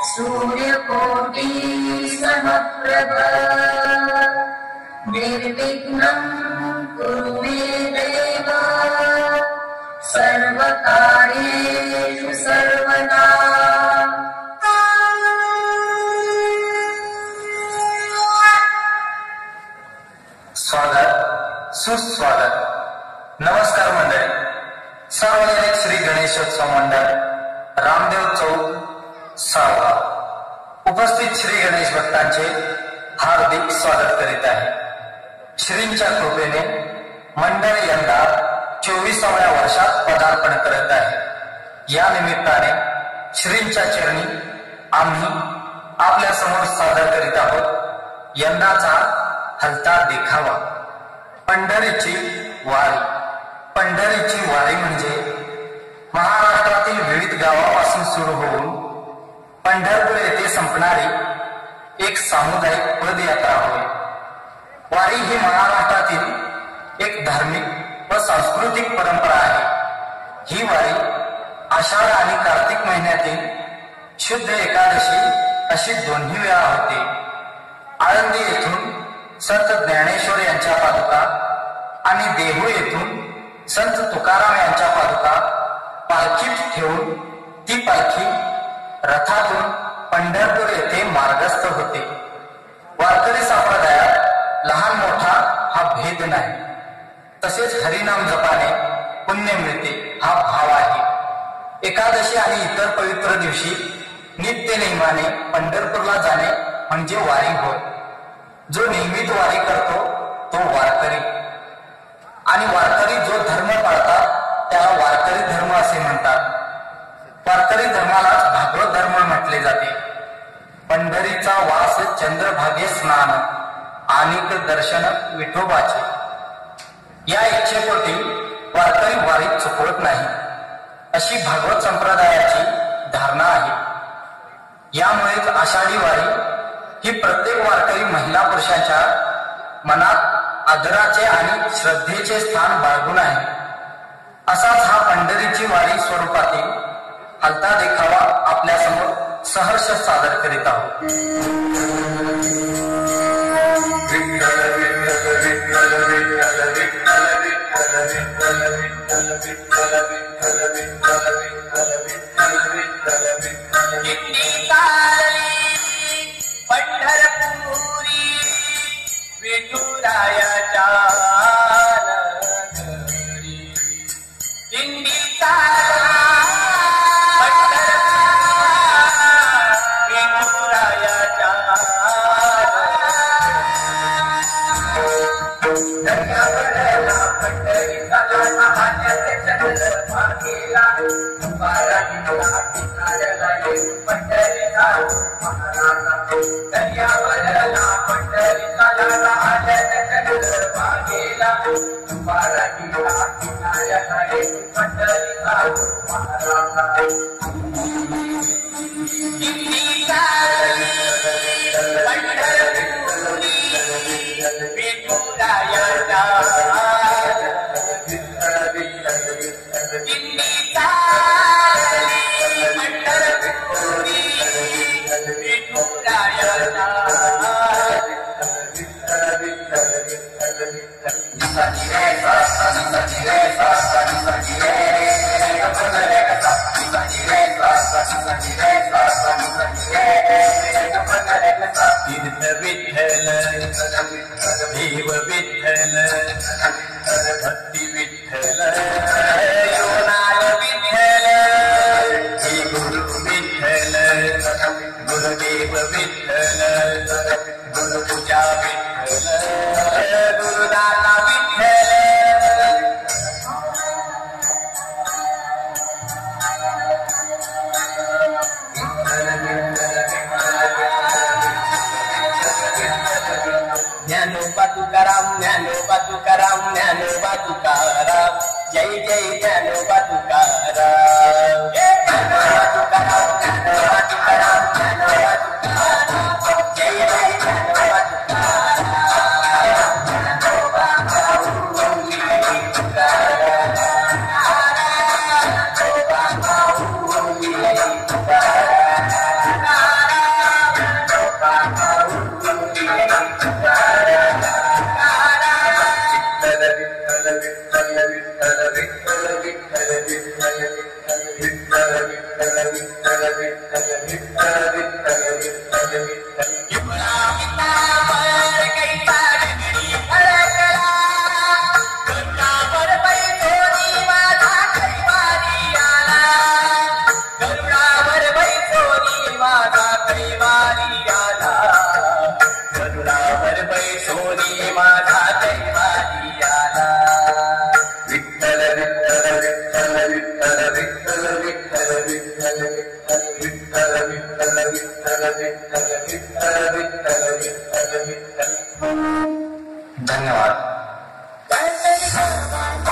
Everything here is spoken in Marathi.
सूर्यकोटि समप्रभ निर्विघ्नं कुरु मे देव सर्वकार्येषु सर्वदा। स्वागत सुस्वागत। नमस्कार मंडळी, सार्वजनिक श्री गणेशोत्सव मंडळ रामदेव चौक सावगाव उपस्थित श्री गणेश भक्तांचे हार्दिक स्वागत करीत आहे। श्रींच्या कृपेने मंडळ यंदा 24व्या वर्षात पदार्पण करत आहे। या निमित्ताने श्रींच्या चरणी आम्ही आपल्या समोर सादर करीत आहोत यंदाचा हलता देखावा, पंढरीची वारी। पंढरीची वारी म्हणजे महाराष्ट्रातील विविध गावापासून सुरू होऊन पंढरपूर येथे संपणारी एक सामुदायिक पदयात्रा होय। वारी ही महाराष्ट्रातील एक धार्मिक व सांस्कृतिक परंपरा आहे। ही वारी आषाढ आणि कार्तिक महिन्यातील शुद्ध एकादशी अशी दोन्ही वेळा होते। आळंदी येथून संत ज्ञानेश्वर यांच्या पादुका आणि देहू येथून संत तुकाराम यांच्या पादुका पालखीत ठेवून ती पालखी रथातून पंढरपूर येथे मार्गस्थ होते। वारकरी संप्रदायात लहान मोठा हा भेद नाही, तसेच हरिनाम जपाने पुण्य मिळते हा भाव आहे। एकादशी आणि इतर पवित्र दिवशी नित्य नेमाने पंढरपूरला जाणे म्हणजे वारी होय। जो नियमित वारी करतो तो वारकरी, आणि वारकरी जो धर्म पाळतात त्याला वारकरी धर्म असे म्हणतात। वारकरी धर्मालाच भागवत धर्म म्हटले जाते। पंढरीचा वास चंद्रभागे स्नान आणिक दर्शन विठोबाचे, या इच्छेपोटी वारकरी वारीत चुकवत नाही अशी भागवत संप्रदायाची धारणा आहे। यामुळेच आषाढी वारी ही प्रत्येक वारकरी महिला पुरुषांच्या मनात आदराचे आणि श्रद्धेचे स्थान बाळगून आहे। असाच हा पंढरीची वारी स्वरूपातील हलता देखावा आपल्या समोर सहर्ष सादर करीत आहोत। पंढरपुरी विठुरायाच्या नगरी, दिंडी चालली पंढरपुरी विठुरायाच्या दर्यावरला पंढरीचा लाटा हाण्याचे चंद्र भागेला तुकारामीला किनाऱ्याला येऊन पंढरीचा महाराजा। दर्यावरला पंढरीचा लाटा हाण्याचे चंद्र भागेला तुकारामीला किनाऱ्याला येऊन पंढरीचा महाराजा। दिंडी चालली पंढरपुरी विठुरायाच्या दिंडी चालली पंढरपुरी विठुरायाच्या तीर्थ विठ्ठल देव विठ्ठल भक्ती विठ्ठल योनाल विठ्ठल हे गुरु विठ्ठल गुरुदेव विठ्ठल गुरुपूजा विठ्ठल गुरुदाता विठ्ठल। ज्ञानोबा तुकाराम ज्ञानोबा तुकाराम ज्ञानोबा तुकाराम, जय जय ज्ञानोबा तुकाराम। ज्ञानोबा तुकाराम ज्ञानोबा तुकाराम ज्ञानोबा तुकाराम, जय जय ज्ञानोबा तुकाराम। ज्ञानोबा माऊली तुकाराम, ज्ञानोबा माऊली तुकाराम। विठ्ठल विठ्ठल विठ्ठल विठ्ठल विठ्ठल विठ्ठल पिपळा पितांबर कैसा डगरी फळकला गरुडावर बैठोनी माझा कैवारी आला गरुडावर बैठोनी माझा कैवारी आला गरुडावर बैठोनी माझा कैवारी आला विठ्ठल विठ्ठल विठ्ठल विठ्ठल विठ्ठल विठ्ठल विठ्ठल विठ्ठल विठ्ठल विठ्ठल विठ्ठल विठ्ठल विठ्ठल विठ्ठल विठ्ठल. धन्यवाद.